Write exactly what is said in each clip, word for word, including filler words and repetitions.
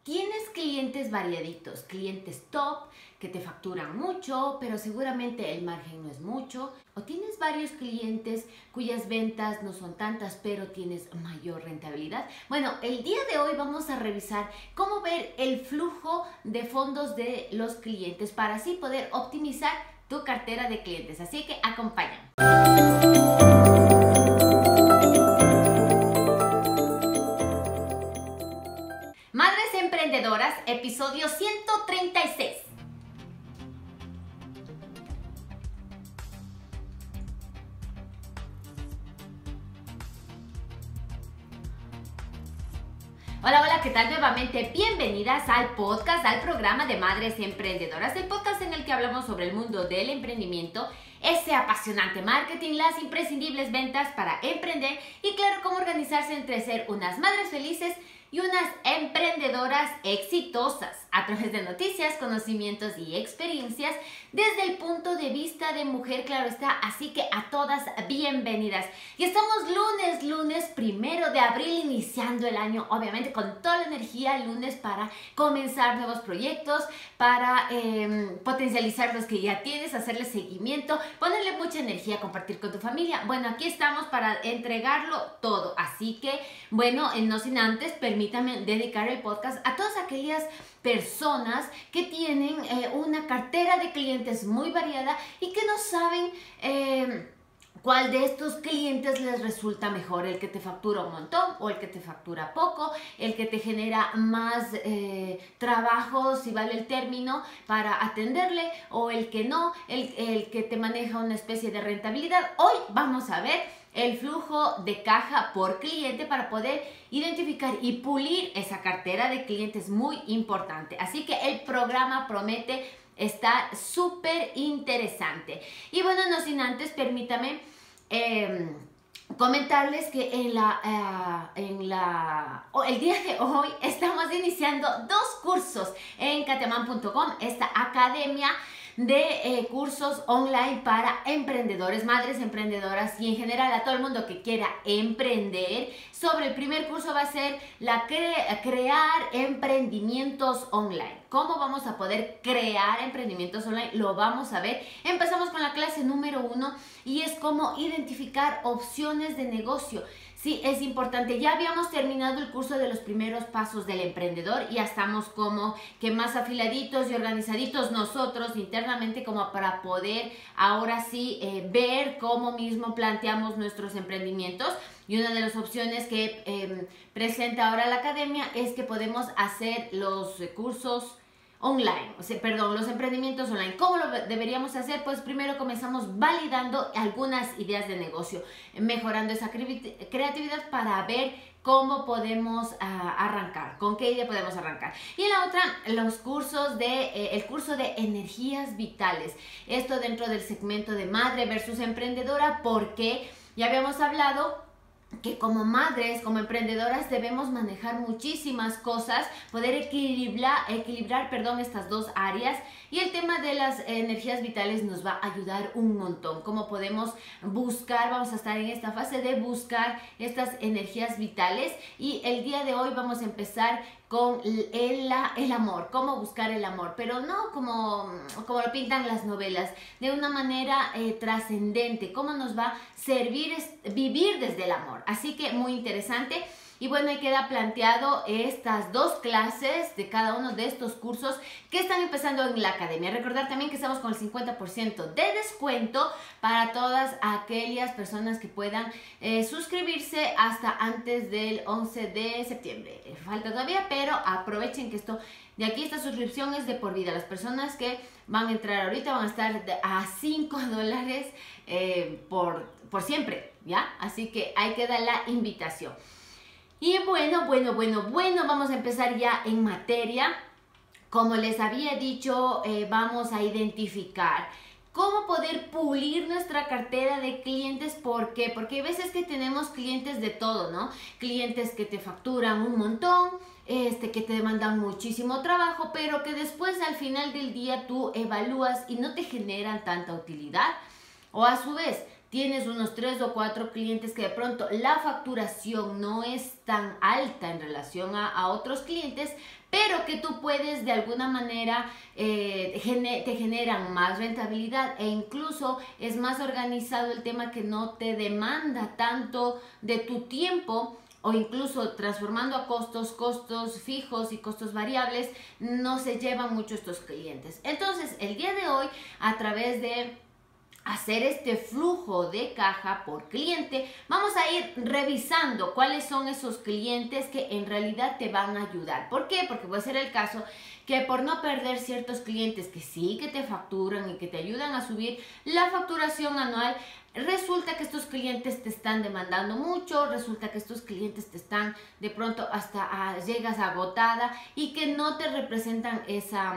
Tienes clientes variaditos, clientes top que te facturan mucho, pero seguramente el margen no es mucho. O tienes varios clientes cuyas ventas no son tantas, pero tienes mayor rentabilidad. Bueno, el día de hoy vamos a revisar cómo ver el flujo de fondos de los clientes para así poder optimizar tu cartera de clientes. Así que acompáñame. Madres Emprendedoras, episodio ciento treinta y seis. Hola, hola, ¿qué tal? Nuevamente bienvenidas al podcast, al programa de Madres Emprendedoras, el podcast en el que hablamos sobre el mundo del emprendimiento, ese apasionante marketing, las imprescindibles ventas para emprender y claro, cómo organizarse entre ser unas madres felices y unas emprendedoras exitosas a través de noticias, conocimientos y experiencias desde el punto de vista de mujer, claro está, así que a todas bienvenidas. Y estamos lunes, lunes primero de abril, iniciando el año, obviamente con toda la energía, lunes para comenzar nuevos proyectos, para eh, potencializar los que ya tienes, hacerle seguimiento, ponerle mucha energía, compartir con tu familia. Bueno, aquí estamos para entregarlo todo, así que, bueno, no sin antes, permítame dedicar el podcast a todas aquellas personas que tienen eh, una cartera de clientes muy variada y que no saben eh, cuál de estos clientes les resulta mejor, el que te factura un montón o el que te factura poco, el que te genera más eh, trabajo, si vale el término, para atenderle, o el que no, el, el que te maneja una especie de rentabilidad. Hoy vamos a ver el flujo de caja por cliente para poder identificar y pulir esa cartera de clientes, muy importante. Así que el programa promete estar súper interesante. Y bueno, no sin antes, permítame eh, comentarles que en la, uh, en la, oh, el día de hoy estamos iniciando dos cursos en cateman punto com, esta academia de eh, cursos online para emprendedores, madres emprendedoras y en general a todo el mundo que quiera emprender. Sobre el primer curso va a ser la cre crear emprendimientos online. ¿Cómo vamos a poder crear emprendimientos online? Lo vamos a ver. Empezamos con la clase número uno y es cómo identificar opciones de negocio. Sí, es importante. Ya habíamos terminado el curso de los primeros pasos del emprendedor y ya estamos como que más afiladitos y organizaditos nosotros internamente como para poder ahora sí eh, ver cómo mismo planteamos nuestros emprendimientos. Y una de las opciones que eh, presenta ahora la academia es que podemos hacer los eh, cursos online, o sea, perdón, los emprendimientos online. ¿Cómo lo deberíamos hacer? Pues primero comenzamos validando algunas ideas de negocio, mejorando esa creatividad para ver cómo podemos uh, arrancar, con qué idea podemos arrancar. Y en la otra, los cursos de, eh, el curso de energías vitales. Esto dentro del segmento de madre versus emprendedora, porque ya habíamos hablado que como madres, como emprendedoras debemos manejar muchísimas cosas, poder equilibrar, equilibrar perdón, estas dos áreas, y el tema de las energías vitales nos va a ayudar un montón. Cómo podemos buscar, vamos a estar en esta fase de buscar estas energías vitales, y el día de hoy vamos a empezar con el, el amor, cómo buscar el amor, pero no como, como lo pintan las novelas, de una manera eh, trascendente, cómo nos va a servir es, vivir desde el amor. Así que muy interesante. Y bueno, ahí queda planteado estas dos clases de cada uno de estos cursos que están empezando en la academia. Recordar también que estamos con el cincuenta por ciento de descuento para todas aquellas personas que puedan eh, suscribirse hasta antes del once de septiembre. Falta todavía, pero aprovechen que esto de aquí, esta suscripción es de por vida. Las personas que van a entrar ahorita van a estar a cinco dólares eh, por, por siempre, ¿ya? Así que ahí queda la invitación. Y bueno, bueno, bueno, bueno, vamos a empezar ya en materia. Como les había dicho, eh, vamos a identificar cómo poder pulir nuestra cartera de clientes. ¿Por qué? Porque hay veces que tenemos clientes de todo, ¿no? Clientes que te facturan un montón, este, que te demandan muchísimo trabajo, pero que después al final del día tú evalúas y no te generan tanta utilidad. O a su vez, tienes unos tres o cuatro clientes que de pronto la facturación no es tan alta en relación a, a otros clientes, pero que tú puedes de alguna manera, eh, gener, te generan más rentabilidad e incluso es más organizado el tema que no te demanda tanto de tu tiempo, o incluso transformando a costos, costos fijos y costos variables, no se llevan mucho estos clientes. Entonces, el día de hoy, a través de hacer este flujo de caja por cliente, vamos a ir revisando cuáles son esos clientes que en realidad te van a ayudar. ¿Por qué? Porque puede ser el caso que por no perder ciertos clientes que sí que te facturan y que te ayudan a subir la facturación anual, resulta que estos clientes te están demandando mucho, resulta que estos clientes te están de pronto hasta a, llegas agotada y que no te representan esa...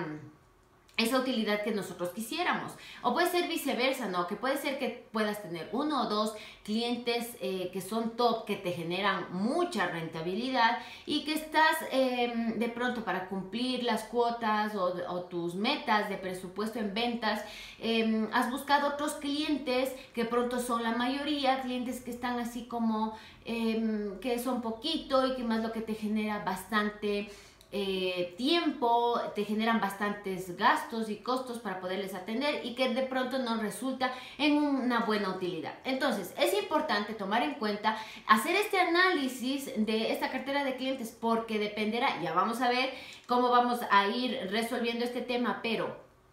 esa utilidad que nosotros quisiéramos. O puede ser viceversa, ¿no? Que puede ser que puedas tener uno o dos clientes eh, que son top, que te generan mucha rentabilidad y que estás eh, de pronto para cumplir las cuotas o, o tus metas de presupuesto en ventas, eh, has buscado otros clientes que pronto son la mayoría, clientes que están así como eh, que son poquito y que más lo que te genera bastante Eh, tiempo, te generan bastantes gastos y costos para poderles atender y que de pronto no resulta en una buena utilidad. Entonces es importante tomar en cuenta, hacer este análisis de esta cartera de clientes, porque dependerá, ya vamos a ver cómo vamos a ir resolviendo este tema, pero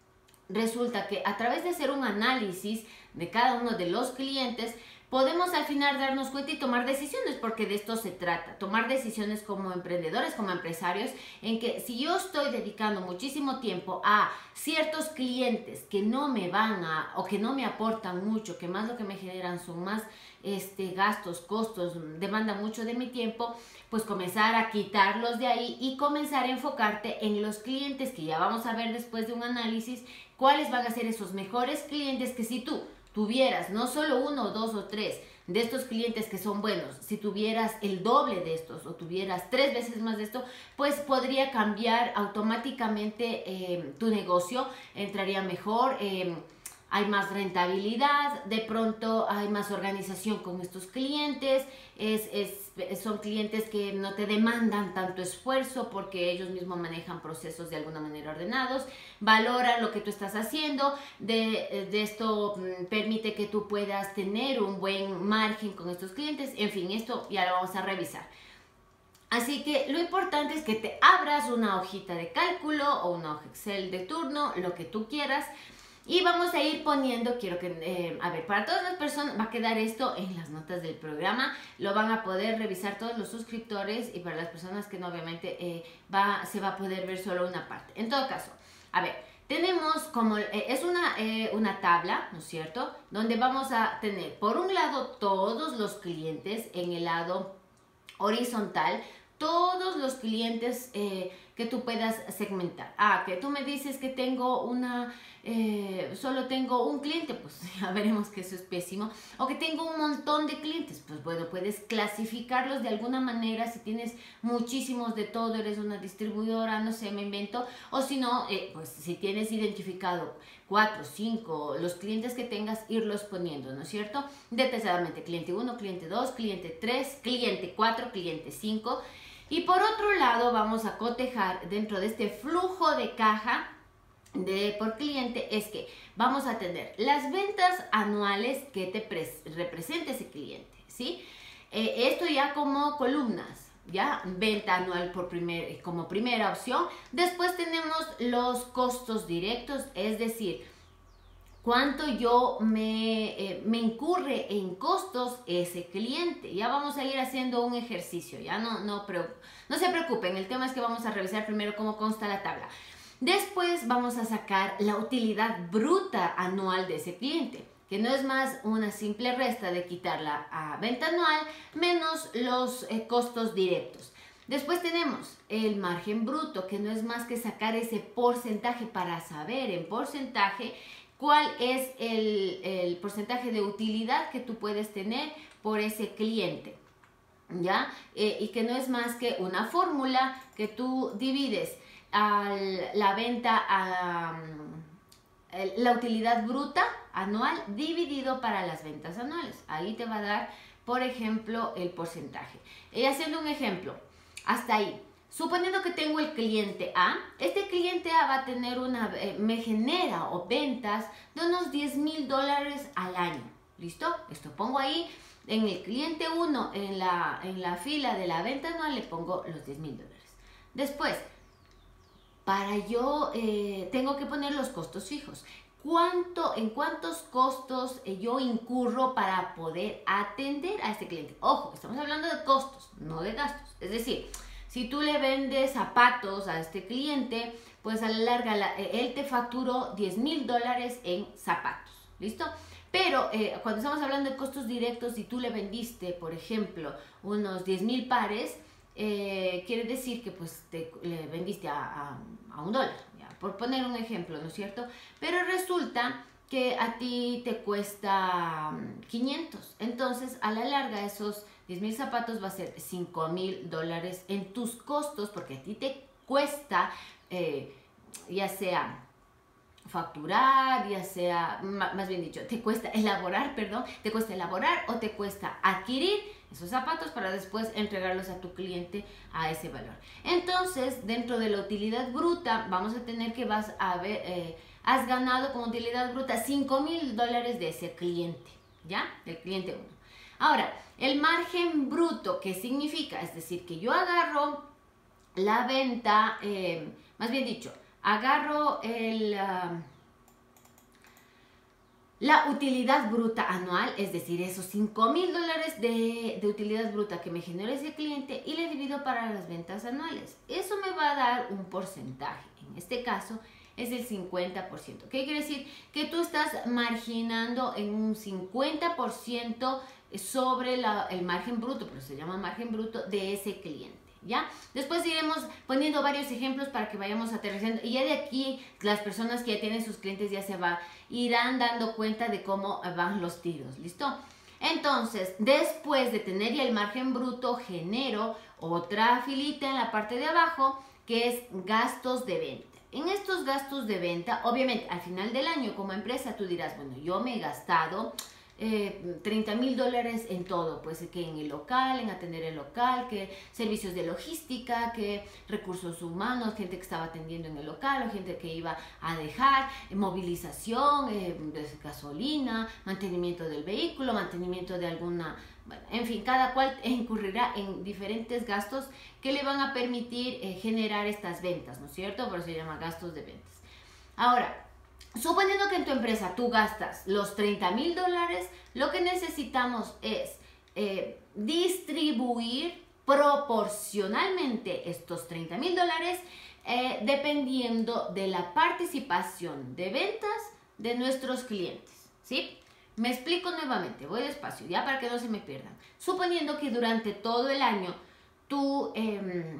resulta que a través de hacer un análisis de cada uno de los clientes, podemos al final darnos cuenta y tomar decisiones, porque de esto se trata, tomar decisiones como emprendedores, como empresarios, en que si yo estoy dedicando muchísimo tiempo a ciertos clientes que no me van a, o que no me aportan mucho, que más lo que me generan son más este, gastos, costos, demandan mucho de mi tiempo, pues comenzar a quitarlos de ahí y comenzar a enfocarte en los clientes que ya vamos a ver después de un análisis, cuáles van a ser esos mejores clientes que si tú tuvieras no solo uno, dos o tres de estos clientes que son buenos, si tuvieras el doble de estos o tuvieras tres veces más de esto, pues podría cambiar automáticamente eh, tu negocio, entraría mejor, eh, hay más rentabilidad, de pronto hay más organización con estos clientes, es, es, son clientes que no te demandan tanto esfuerzo porque ellos mismos manejan procesos de alguna manera ordenados, valoran lo que tú estás haciendo, de, de esto mm, permite que tú puedas tener un buen margen con estos clientes, en fin, esto ya lo vamos a revisar. Así que lo importante es que te abras una hojita de cálculo o una hoja Excel de turno, lo que tú quieras. Y vamos a ir poniendo, quiero que, eh, a ver, para todas las personas va a quedar esto en las notas del programa, lo van a poder revisar todos los suscriptores y para las personas que no, obviamente eh, va, se va a poder ver solo una parte. En todo caso, a ver, tenemos como, eh, es una, eh, una tabla, ¿no es cierto? Donde vamos a tener, por un lado, todos los clientes, en el lado horizontal, todos los clientes eh, que tú puedas segmentar. Ah, que tú me dices que tengo una, eh, solo tengo un cliente, pues ya veremos que eso es pésimo. O que tengo un montón de clientes, pues bueno, puedes clasificarlos de alguna manera. Si tienes muchísimos de todo, eres una distribuidora, no sé, me invento. O si no, eh, pues si tienes identificado cuatro, cinco, los clientes que tengas, irlos poniendo, ¿no es cierto? Detalladamente, cliente uno, cliente dos, cliente tres, cliente cuatro, cliente cinco. Y por otro lado vamos a cotejar dentro de este flujo de caja de por cliente, es que vamos a tener las ventas anuales que te representa ese cliente, ¿sí? Eh, esto ya como columnas, ¿ya? Venta anual por primer, como primera opción. Después tenemos los costos directos, es decir, cuánto yo me, eh, me incurre en costos ese cliente. Ya vamos a ir haciendo un ejercicio, ya no, no, no se preocupen, el tema es que vamos a revisar primero cómo consta la tabla. Después vamos a sacar la utilidad bruta anual de ese cliente, que no es más una simple resta de quitar la a venta anual menos los eh, costos directos. Después tenemos el margen bruto, que no es más que sacar ese porcentaje para saber en porcentaje cuál es el, el porcentaje de utilidad que tú puedes tener por ese cliente, ¿ya? Eh, y que no es más que una fórmula que tú divides a la venta a, la utilidad bruta anual dividido para las ventas anuales. Ahí te va a dar, por ejemplo, el porcentaje. Y haciendo un ejemplo, hasta ahí. Suponiendo que tengo el cliente A, este cliente A va a tener una, eh, me genera o ventas de unos diez mil dólares al año. ¿Listo? Esto pongo ahí en el cliente uno, en la, en la fila de la venta anual, le pongo los diez mil dólares. Después, para yo, eh, tengo que poner los costos fijos. ¿Cuánto, en cuántos costos eh, yo incurro para poder atender a este cliente? Ojo, estamos hablando de costos, no de gastos. Es decir, si tú le vendes zapatos a este cliente, pues a la larga la, él te facturó diez mil dólares en zapatos, ¿listo? Pero eh, cuando estamos hablando de costos directos, si tú le vendiste, por ejemplo, unos diez mil pares, eh, quiere decir que pues te, le vendiste a, a, a un dólar, ¿ya? Por poner un ejemplo, ¿no es cierto? Pero resulta que a ti te cuesta quinientos, entonces a la larga esos diez mil zapatos va a ser cinco mil dólares en tus costos, porque a ti te cuesta, eh, ya sea facturar, ya sea, más bien dicho, te cuesta elaborar, perdón, te cuesta elaborar o te cuesta adquirir esos zapatos para después entregarlos a tu cliente a ese valor. Entonces, dentro de la utilidad bruta, vamos a tener que vas a ver, eh, has ganado como utilidad bruta cinco mil dólares de ese cliente, ¿ya? Del cliente uno. Ahora, el margen bruto, ¿qué significa? Es decir, que yo agarro la venta, eh, más bien dicho, agarro el, uh, la utilidad bruta anual, es decir, esos cinco mil dólares de, de utilidad bruta que me genera ese cliente y le divido para las ventas anuales. Eso me va a dar un porcentaje. En este caso es el cincuenta por ciento. ¿Qué quiere decir? Que tú estás marginando en un cincuenta por ciento sobre la, el margen bruto, pero se llama margen bruto de ese cliente, ¿ya? Después iremos poniendo varios ejemplos para que vayamos aterrizando y ya de aquí las personas que ya tienen sus clientes ya se va, irán dando cuenta de cómo van los tiros, ¿listo? Entonces, después de tener ya el margen bruto, genero otra filita en la parte de abajo que es gastos de venta. En estos gastos de venta, obviamente al final del año como empresa tú dirás, bueno, yo me he gastado Eh, treinta mil dólares en todo, pues que en el local, en atender el local, que servicios de logística, que recursos humanos, gente que estaba atendiendo en el local o gente que iba a dejar, eh, movilización, eh, gasolina, mantenimiento del vehículo, mantenimiento de alguna, bueno, en fin, cada cual incurrirá en diferentes gastos que le van a permitir eh, generar estas ventas, ¿no es cierto? Por eso se llama gastos de ventas. Ahora, suponiendo que en tu empresa tú gastas los treinta mil dólares, lo que necesitamos es eh, distribuir proporcionalmente estos treinta mil dólares eh, dependiendo de la participación de ventas de nuestros clientes, ¿sí? Me explico nuevamente, voy despacio, ya para que no se me pierdan. Suponiendo que durante todo el año tú Eh,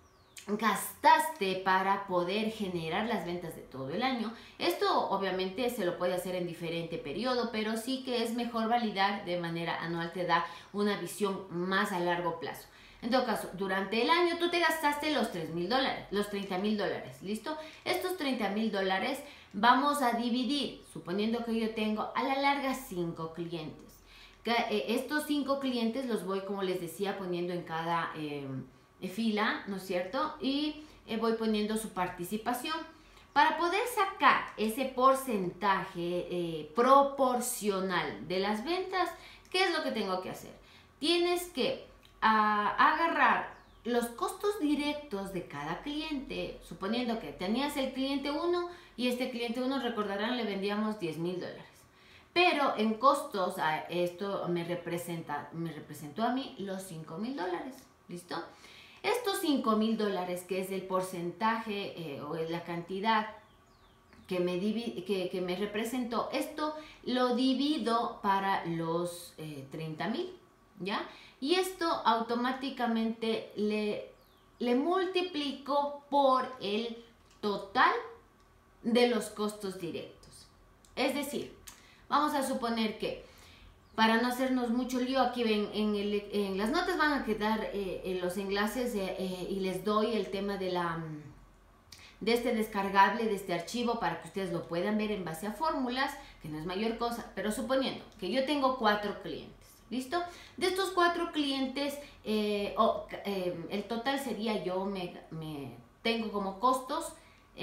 gastaste para poder generar las ventas de todo el año. Esto obviamente se lo puede hacer en diferente periodo, pero sí que es mejor validar de manera anual, te da una visión más a largo plazo. En todo caso, durante el año tú te gastaste los tres mil dólares, los treinta mil dólares, ¿listo? Estos treinta mil dólares vamos a dividir, suponiendo que yo tengo a la larga cinco clientes. Que, eh, estos cinco clientes los voy, como les decía, poniendo en cada Eh, fila, ¿no es cierto? Y eh, voy poniendo su participación. Para poder sacar ese porcentaje eh, proporcional de las ventas, ¿qué es lo que tengo que hacer? Tienes que a, agarrar los costos directos de cada cliente, suponiendo que tenías el cliente uno y este cliente uno, recordarán, le vendíamos diez mil dólares. Pero en costos, a esto me representa, me representó a mí los cinco mil dólares, ¿listo? Estos cinco mil dólares, que es el porcentaje eh, o la cantidad que me, que, que me representó, esto lo divido para los eh, treinta mil, ¿ya? Y esto automáticamente le, le multiplico por el total de los costos directos. Es decir, vamos a suponer que, para no hacernos mucho lío, aquí ven, en, el, en las notas van a quedar eh, los enlaces eh, eh, y les doy el tema de la, de este descargable, de este archivo, para que ustedes lo puedan ver en base a fórmulas, que no es mayor cosa, pero suponiendo que yo tengo cuatro clientes, ¿listo? De estos cuatro clientes, eh, oh, eh, el total sería, yo me, me tengo como costos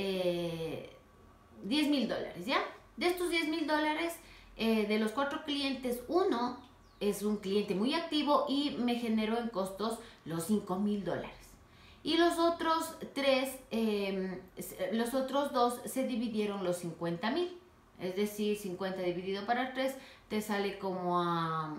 eh, diez mil dólares, ¿ya? De estos diez mil dólares, eh, de los cuatro clientes, uno es un cliente muy activo y me generó en costos los cinco mil dólares. Y los otros tres, eh, los otros dos se dividieron los cincuenta mil. Es decir, cincuenta dividido para tres te sale como a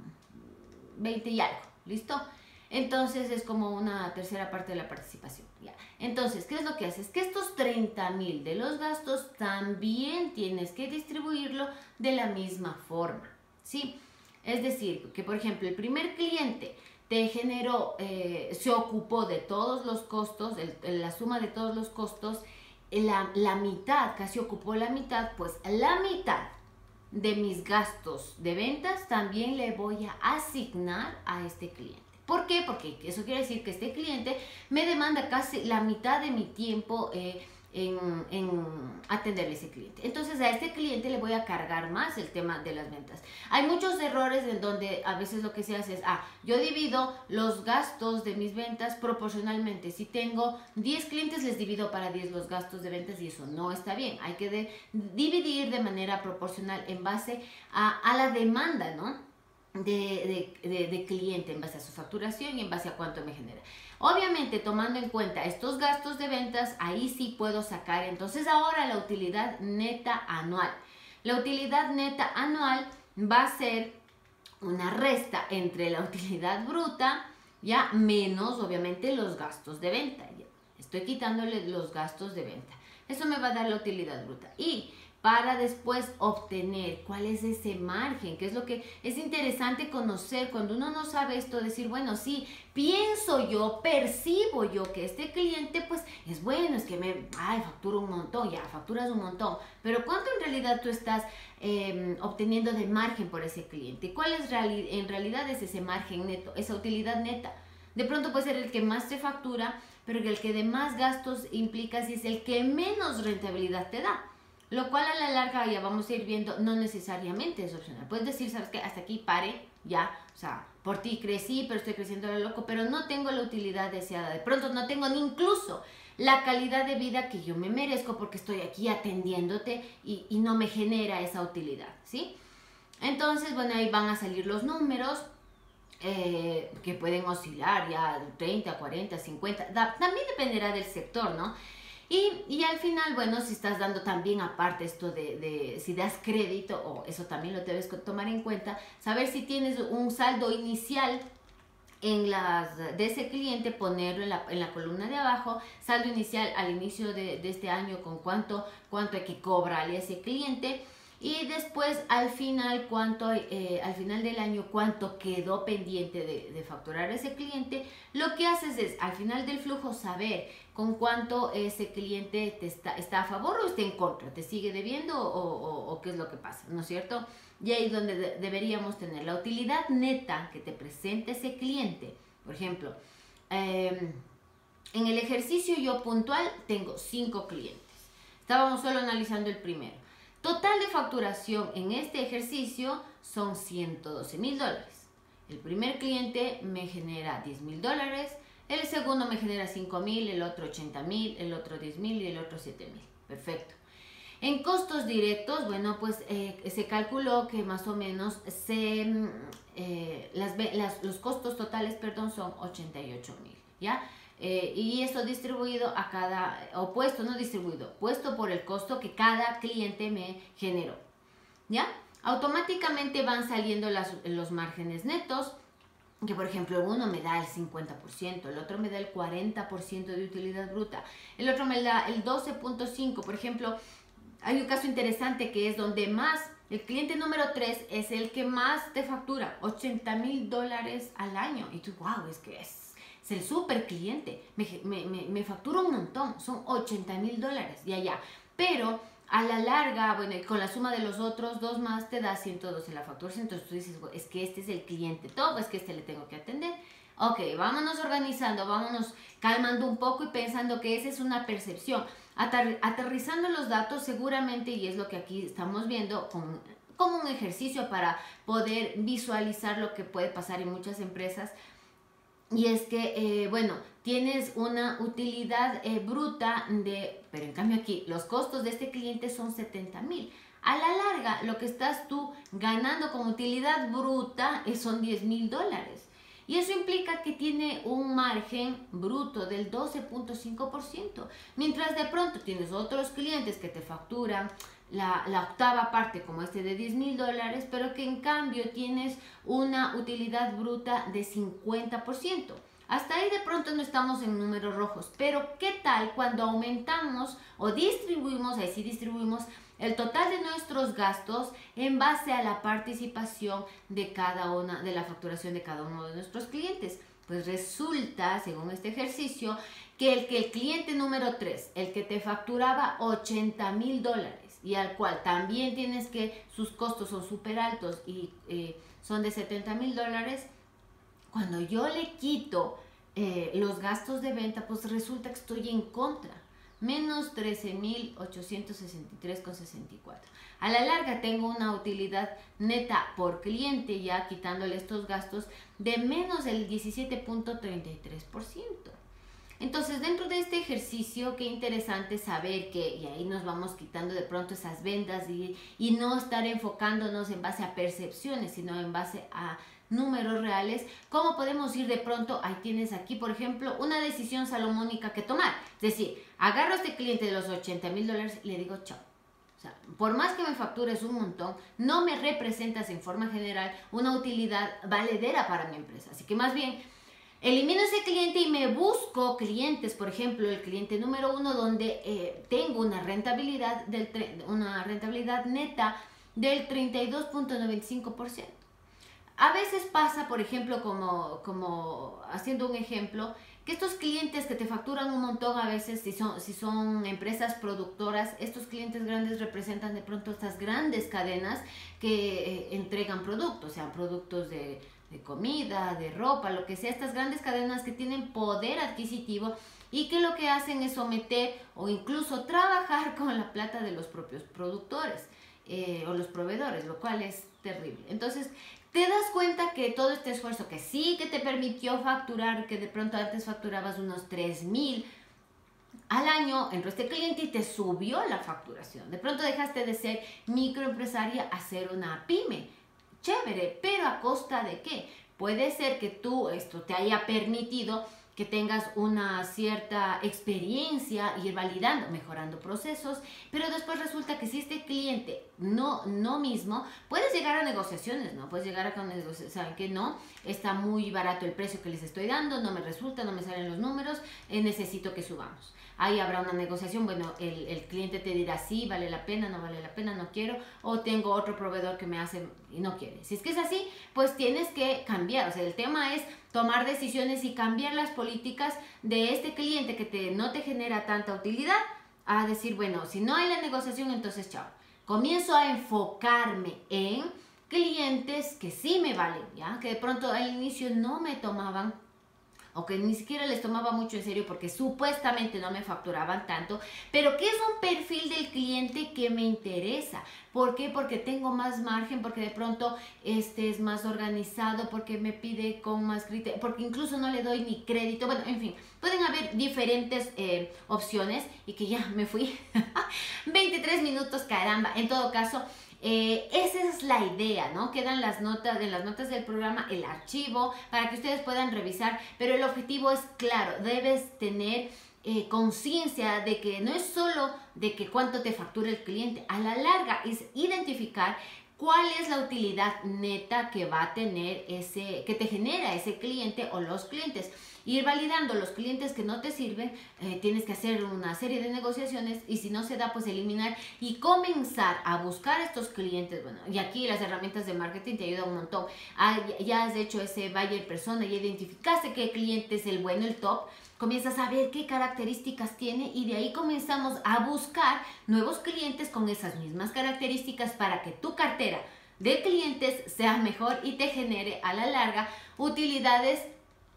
veinte y algo. ¿Listo? Entonces es como una tercera parte de la participación. ¿Ya? Entonces, ¿qué es lo que haces? Que estos treinta mil de los gastos también tienes que distribuirlo de la misma forma. ¿Sí? Es decir, que por ejemplo el primer cliente te generó, eh, se ocupó de todos los costos, el, la suma de todos los costos, la, la mitad, casi ocupó la mitad, pues la mitad de mis gastos de ventas también le voy a asignar a este cliente. ¿Por qué? Porque eso quiere decir que este cliente me demanda casi la mitad de mi tiempo eh, en, en atender a ese cliente. Entonces a este cliente le voy a cargar más el tema de las ventas. Hay muchos errores en donde a veces lo que se hace es, ah, yo divido los gastos de mis ventas proporcionalmente. Si tengo diez clientes, les divido para diez los gastos de ventas y eso no está bien. Hay que de, dividir de manera proporcional en base a, a la demanda, ¿no? De, de, de, de cliente, en base a su facturación y en base a cuánto me genera. Obviamente, tomando en cuenta estos gastos de ventas, ahí sí puedo sacar entonces ahora la utilidad neta anual. La utilidad neta anual va a ser una resta entre la utilidad bruta, ya, menos obviamente los gastos de venta. Ya, estoy quitándole los gastos de venta. Eso me va a dar la utilidad bruta. Y para después obtener cuál es ese margen, que es lo que es interesante conocer cuando uno no sabe esto, decir, bueno, sí, pienso yo, percibo yo que este cliente, pues, es bueno, es que me, ay, factura un montón, ya, facturas un montón, pero ¿cuánto en realidad tú estás eh, obteniendo de margen por ese cliente? ¿Cuál es reali- en realidad es ese margen neto, esa utilidad neta? De pronto puede ser el que más te factura, pero el que de más gastos implica si es el que menos rentabilidad te da. Lo cual a la larga, ya vamos a ir viendo, no necesariamente es opcional. Puedes decir, ¿sabes qué? Hasta aquí pare, ya, o sea, por ti crecí, pero estoy creciendo a lo loco, pero no tengo la utilidad deseada. De pronto no tengo ni incluso la calidad de vida que yo me merezco porque estoy aquí atendiéndote y, y no me genera esa utilidad, ¿sí? Entonces, bueno, ahí van a salir los números eh, que pueden oscilar ya treinta, cuarenta, cincuenta, da, también dependerá del sector, ¿no? Y, y al final, bueno, si estás dando también aparte esto de, de si das crédito, o eso también lo debes tomar en cuenta, saber si tienes un saldo inicial en las, de ese cliente, ponerlo en la, en la columna de abajo, saldo inicial al inicio de, de este año con cuánto, cuánto hay que cobrarle a ese cliente. Y después al final, cuánto, eh, al final del año, cuánto quedó pendiente de, de facturar ese cliente. Lo que haces es, al final del flujo, saber con cuánto ese cliente te está, está a favor o está en contra, te sigue debiendo o, o, o qué es lo que pasa, ¿no es cierto? Y ahí es donde de, deberíamos tener la utilidad neta que te presenta ese cliente. Por ejemplo, eh, en el ejercicio yo puntual tengo cinco clientes. Estábamos solo analizando el primero. Total de facturación en este ejercicio son ciento doce mil dólares. El primer cliente me genera diez mil dólares, el segundo me genera cinco mil, el otro ochenta mil, el otro diez mil y el otro siete mil. Perfecto. En costos directos, bueno, pues eh, se calculó que más o menos se, eh, las, las, los costos totales, perdón, son ochenta y ocho mil, ¿ya? Eh, y esto distribuido a cada, o puesto, no distribuido, puesto por el costo que cada cliente me generó, ¿ya? Automáticamente van saliendo las, los márgenes netos, que por ejemplo uno me da el cincuenta por ciento, el otro me da el cuarenta por ciento de utilidad bruta, el otro me da el doce punto cinco por ciento. Por ejemplo, hay un caso interesante que es donde más, el cliente número tres es el que más te factura, ochenta mil dólares al año, y tú, wow, es que es Es el super cliente, me, me, me, me factura un montón, son ochenta mil dólares, ya, ya. Pero a la larga, bueno, con la suma de los otros dos más te da ciento doce la factura. Entonces tú dices, es que este es el cliente top, es que este le tengo que atender. Ok, vámonos organizando, vámonos calmando un poco y pensando que esa es una percepción. Ater aterrizando los datos seguramente, y es lo que aquí estamos viendo con, como un ejercicio para poder visualizar lo que puede pasar en muchas empresas, y es que, eh, bueno, tienes una utilidad eh, bruta de, pero en cambio aquí los costos de este cliente son setenta mil. A la larga, lo que estás tú ganando como utilidad bruta son diez mil dólares. Y eso implica que tiene un margen bruto del doce punto cinco por ciento. Mientras de pronto tienes otros clientes que te facturan la, la octava parte, como este de diez mil dólares, pero que en cambio tienes una utilidad bruta de cincuenta por ciento. Hasta ahí de pronto no estamos en números rojos, pero ¿qué tal cuando aumentamos o distribuimos, ahí sí distribuimos, el total de nuestros gastos en base a la participación de cada una, de la facturación de cada uno de nuestros clientes? Pues resulta, según este ejercicio, que el, que el cliente número tres, el que te facturaba ochenta mil dólares y al cual también tienes que, sus costos son súper altos y eh, son de setenta mil dólares, cuando yo le quito eh, los gastos de venta, pues resulta que estoy en contra. Menos trece mil ochocientos sesenta y tres con sesenta y cuatro. A la larga tengo una utilidad neta por cliente, ya quitándole estos gastos, de menos el diecisiete punto treinta y tres por ciento. Entonces, dentro de este ejercicio, qué interesante saber que, y ahí nos vamos quitando de pronto esas vendas y, y no estar enfocándonos en base a percepciones, sino en base a números reales. ¿Cómo podemos ir de pronto? Ahí tienes aquí, por ejemplo, una decisión salomónica que tomar. Es decir, agarro a este cliente de los ochenta mil dólares y le digo chao. O sea, por más que me factures un montón, no me representas en forma general una utilidad valedera para mi empresa. Así que más bien, elimino ese cliente y me busco clientes, por ejemplo, el cliente número uno, donde eh, tengo una rentabilidad, del una rentabilidad neta del treinta y dos punto noventa y cinco por ciento. A veces pasa, por ejemplo, como, como haciendo un ejemplo, que estos clientes que te facturan un montón, a veces si son, si son empresas productoras, estos clientes grandes representan de pronto estas grandes cadenas que eh, entregan productos, sean productos de, de comida, de ropa, lo que sea, estas grandes cadenas que tienen poder adquisitivo y que lo que hacen es someter o incluso trabajar con la plata de los propios productores eh, o los proveedores, lo cual es terrible. Entonces, te das cuenta que todo este esfuerzo que sí que te permitió facturar, que de pronto antes facturabas unos tres mil al año, entró este cliente y te subió la facturación. De pronto dejaste de ser microempresaria a ser una pyme. Chévere, pero ¿a costa de qué? Puede ser que tú esto te haya permitido que tengas una cierta experiencia, ir validando, mejorando procesos, pero después resulta que si este cliente no, no mismo, puedes llegar a negociaciones, ¿no? Puedes llegar a negociaciones, ¿saben qué? No, está muy barato el precio que les estoy dando, no me resulta, no me salen los números, eh, necesito que subamos. Ahí habrá una negociación, bueno, el, el cliente te dirá sí, vale la pena, no vale la pena, no quiero, o tengo otro proveedor que me hace y no quiere. Si es que es así, pues tienes que cambiar, o sea, el tema es tomar decisiones y cambiar las políticas de este cliente que te, no te genera tanta utilidad, a decir, bueno, si no hay la negociación, entonces chao. Comienzo a enfocarme en clientes que sí me valen, ¿ya? Que de pronto al inicio no me tomaban o que ni siquiera les tomaba mucho en serio porque supuestamente no me facturaban tanto, pero que es un perfil del cliente que me interesa. ¿Por qué? Porque tengo más margen, porque de pronto este es más organizado, porque me pide con más criterio, porque incluso no le doy ni crédito. Bueno, en fin, pueden haber diferentes eh, opciones y que ya me fui. veintitrés minutos, caramba. En todo caso, Eh, esa es la idea, ¿no? Quedan las notas, en las notas del programa el archivo para que ustedes puedan revisar, pero el objetivo es claro, debes tener eh, conciencia de que no es solo de que cuánto te factura el cliente, a la larga es identificar cuál es la utilidad neta que va a tener ese, que te genera ese cliente o los clientes. Ir validando los clientes que no te sirven, eh, tienes que hacer una serie de negociaciones y si no se da, pues eliminar y comenzar a buscar estos clientes. Bueno, y aquí las herramientas de marketing te ayudan un montón. Ah, ya has hecho ese buyer persona, ya identificaste qué cliente es el bueno, el top. Comienzas a ver qué características tiene y de ahí comenzamos a buscar nuevos clientes con esas mismas características para que tu cartera de clientes sea mejor y te genere a la larga utilidades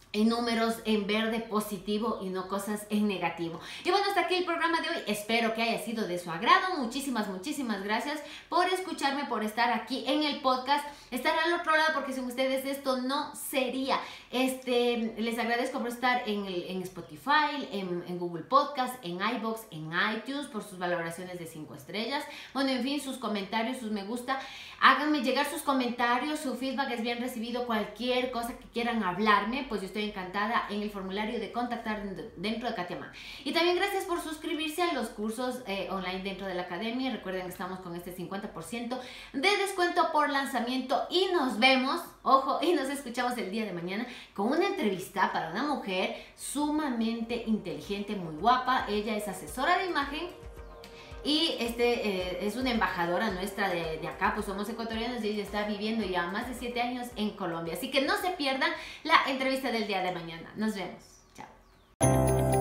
en números en verde positivo y no cosas en negativo. Y bueno, hasta aquí el programa de hoy. Espero que haya sido de su agrado. Muchísimas, muchísimas gracias por escucharme, por estar aquí en el podcast, estar al otro lado, porque sin ustedes esto no sería. Este, les agradezco por estar en, el, en Spotify, en, en Google Podcast, en iVoox, en iTunes, por sus valoraciones de cinco estrellas. Bueno, en fin, sus comentarios, sus me gusta. Háganme llegar sus comentarios, su feedback es bien recibido. Cualquier cosa que quieran hablarme, pues yo estoy encantada en el formulario de contactar dentro de Katia Mann. Y también gracias por suscribirse a los cursos eh, online dentro de la academia. Recuerden que estamos con este cincuenta por ciento de descuento por lanzamiento y nos vemos, ojo, y nos escuchamos el día de mañana con una entrevista para una mujer sumamente inteligente, muy guapa. Ella es asesora de imagen y este eh, es una embajadora nuestra de, de acá, pues somos ecuatorianos y ella está viviendo ya más de siete años en Colombia. Así que no se pierdan la entrevista del día de mañana. Nos vemos. Chao.